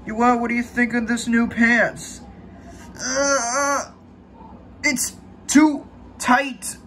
What do you think of this new pants? It's too tight.